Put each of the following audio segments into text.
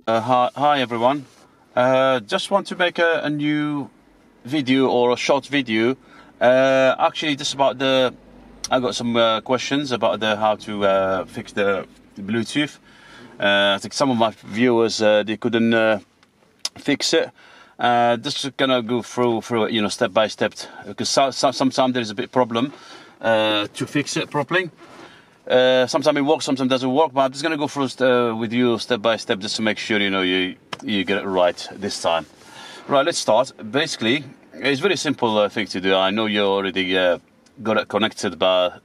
Hi everyone. Just want to make a new video or a short video. Actually, just about I got some questions about how to fix the Bluetooth. I think some of my viewers they couldn't fix it. Just gonna go through it, step by step, because sometimes there is a bit problem to fix it properly. Sometimes it works, sometimes it doesn't work, but I'm just gonna go through with you step by step just to make sure you get it right this time. Right, let's start. Basically, it's very simple thing to do. I know you already got it connected, but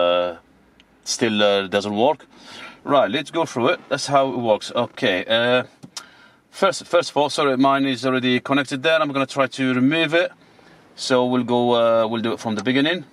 still doesn't work. Right, let's go through it. That's how it works. Okay. First of all, sorry, mine is already connected there. I'm gonna try to remove it. So we'll do it from the beginning.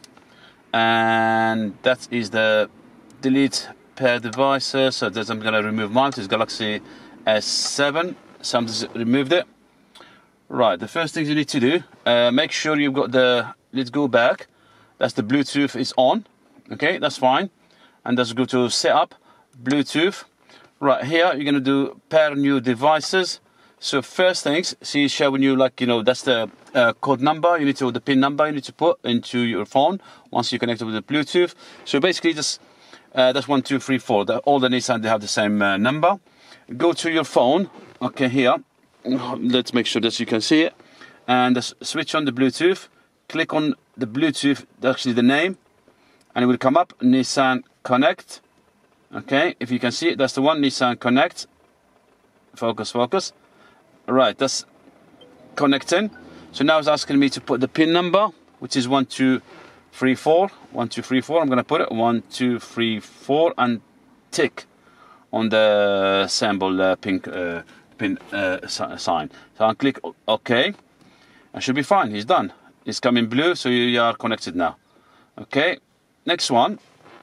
And that is the delete pair devices. So I'm gonna remove mine. It's Galaxy S7. So I'm just removed it. Right, the first thing you need to do, make sure you've got let's go back. That's the Bluetooth is on. Okay, that's fine. And let's go to setup, Bluetooth. Right here, you're gonna do pair new devices. So first things, see showing you that's the code number. You need to the pin number you need to put into your phone once you connect it with the Bluetooth. So basically, just that's 1, 2, 3, 4. All the Nissan they have the same number. Go to your phone. Okay, here. Let's make sure that you can see it. And just switch on the Bluetooth. Click on the Bluetooth. Actually, the name, and it will come up Nissan Connect. Okay, if you can see it, that's the one, Nissan Connect. Focus. Right, that's connecting. So now it's asking me to put the pin number, which is 1, 2, 3, 4. 1, 2, 3, 4. I'm going to put it 1, 2, 3, 4 and tick on the symbol pin sign. So I'll click OK. I should be fine. It's done. It's coming blue, so you are connected now. Okay. Next one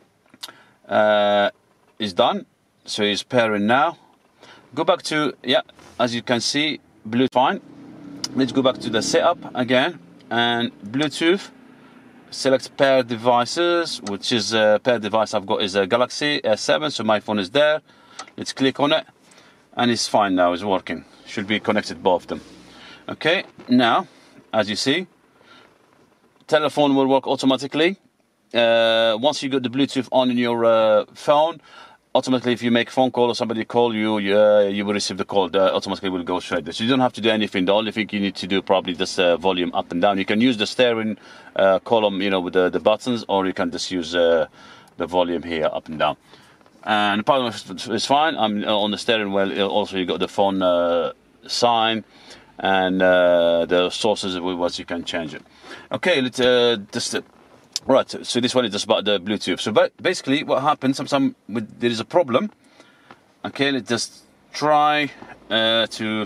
is done. So it's pairing now. Go back to as you can see, Bluetooth fine. Let's go back to the setup again and Bluetooth. Select pair devices, which is pair device I've got is a Galaxy S7, so my phone is there. Let's click on it, and it's fine now. It's working. Should be connected both of them. Okay. Now, as you see, telephone will work automatically. Once you got the Bluetooth on in your phone, automatically, if you make a phone call or somebody call you, you will receive the call. Automatically will go straight there. So you don't have to do anything. The only thing you need to do probably just volume up and down. You can use the steering column, with the buttons, or you can just use the volume here up and down. And the power is fine. I'm on the steering wheel. Also, you got the phone sign and the sources once you can change it. Okay, let's just. Right, so this one is just about the Bluetooth. So basically what happens, sometimes there is a problem. Okay, let's just try to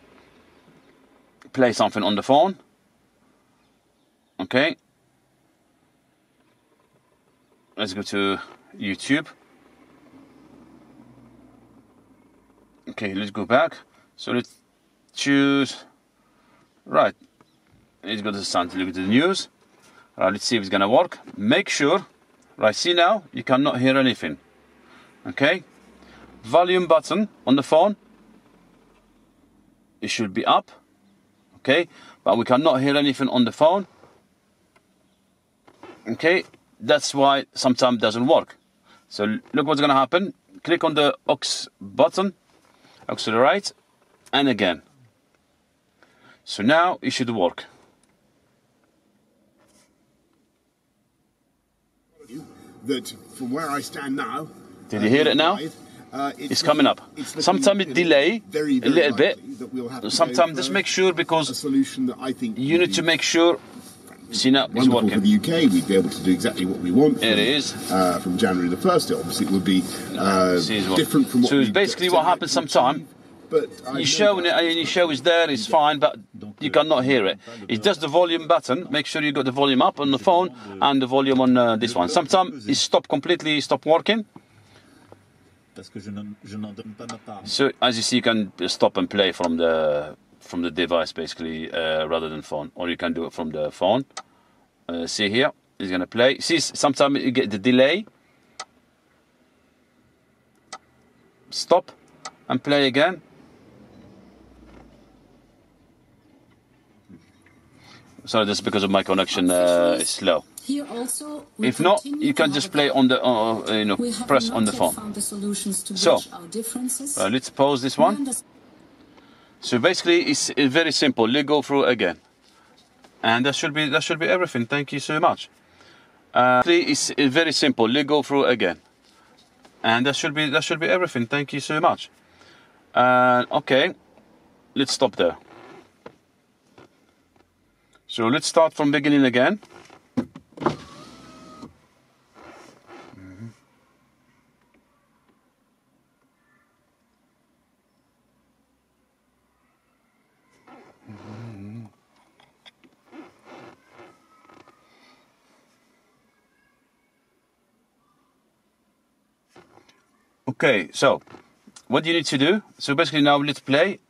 play something on the phone. Okay. Let's go to YouTube. Okay, let's go back. So let's choose, right, let's go to the sound to look at the news. Right, let's see if it's gonna work. Make sure, right, see now, you cannot hear anything. Okay, volume button on the phone, it should be up. Okay, but we cannot hear anything on the phone. Okay, that's why sometimes it doesn't work. So look what's gonna happen. Click on the aux button, accelerate, and again. So now it should work. That from where I stand now, did you hear it now? It's coming up. Sometimes it delay a little bit. Sometimes just make sure, because a solution that I think you need to make sure. See now, it's working. For the UK, we'd be able to do exactly what we want. It is from January the 1st. Obviously, it would be different from what. So basically, what happens sometimes. But you show it, and you show it's there, it's fine, but you cannot hear it. It's just the volume button. Make sure you got the volume up on the phone and the volume on this one. Sometimes it completely stop working. So as you see, you can stop and play from the device basically, rather than phone, or you can do it from the phone. See here, it's gonna play. See, sometimes you get the delay. Stop and play again. Sorry, that's because of my connection is slow. If not, you can just play on the, press on the phone. So, let's pause this one. So basically, it's very simple. You go through again, and that should be everything. Thank you so much. It's very simple. You go through again, and that should be everything. Thank you so much. Okay, let's stop there. So let's start from beginning again. Okay, so what you need to do, so basically now let's play.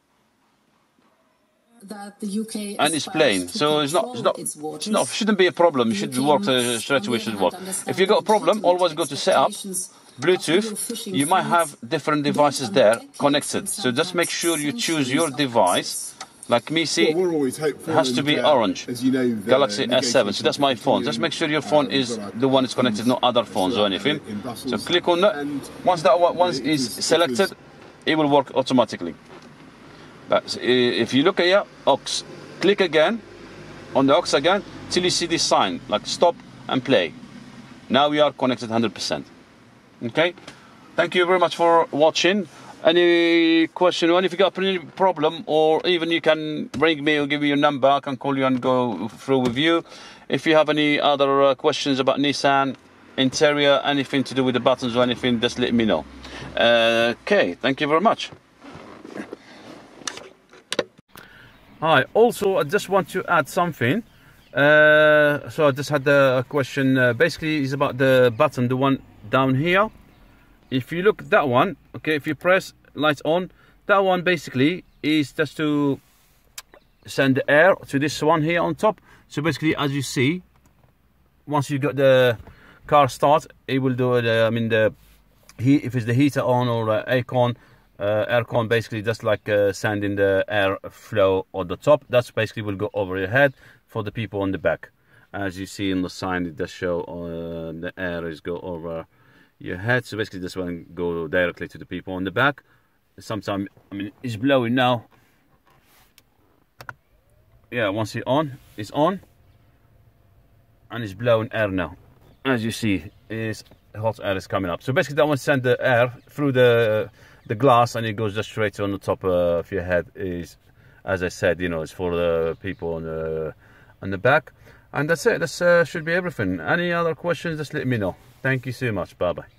That the UK and it's playing, so shouldn't be a problem. It should work straight away. Should work. If you got a problem, always go to setup, Bluetooth. You might have different devices there connected, so just make sure you choose your device. Like me, see, it has to be orange. As you know, Galaxy S7. So that's my phone. Just make sure your phone is the one that's connected, not other phones or anything. So click on that. Once that one is selected, it will work automatically. But if you look at your aux, click again on the aux again till you see this sign like stop and play. Now we are connected 100%. Okay, thank you very much for watching. Any question or if you got any problem, or even you can ring me or give me your number. I can call you and go through with you. If you have any other questions about Nissan interior, anything to do with the buttons or anything, just let me know. Okay, thank you very much. Hi, also I just want to add something. So I just had a question. Basically, it's about the button, the one down here. If you look at that one, okay, if you press lights on, that one basically is just to send the air to this one here on top. So basically, as you see, once you got the car start, it will do it. I mean, the heat, if it's the heater on or aircon, basically just like sending the air flow on the top. That's basically will go over your head for the people on the back. As you see in the sign, it does show the air is go over your head. So basically this one go directly to the people on the back. Sometimes, I mean, it's blowing now. Yeah, once it's on, and it's blowing air now. As you see, is hot air is coming up. So basically that one send the air through the glass, and it goes just straight on the top of your head. Is, as I said, you know, it's for the people on the back. And that's it. That should be everything. Any other questions, just let me know. Thank you so much. Bye bye.